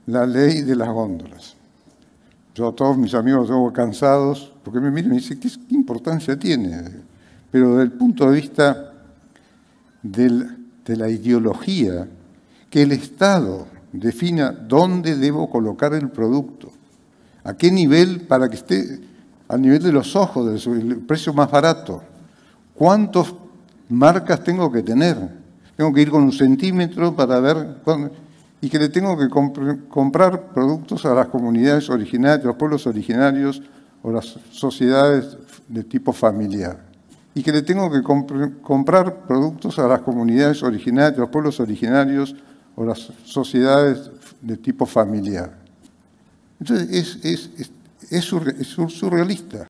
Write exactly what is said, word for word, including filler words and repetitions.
la ley de las góndolas. Yo a todos mis amigos los tengo cansados, porque me miran y me dicen, ¿qué, qué importancia tiene? Pero desde el punto de vista del, de la ideología, que el Estado defina dónde debo colocar el producto, a qué nivel para que esté al nivel de los ojos, del precio más barato, cuántas marcas tengo que tener. Tengo que ir con un centímetro para ver cuándo, y que le tengo que comp comprar productos a las comunidades originarias, los pueblos originarios o las sociedades de tipo familiar. Y que le tengo que comp comprar productos a las comunidades originarias, los pueblos originarios o las sociedades de tipo familiar. Entonces es, es, es, es, surre es surrealista.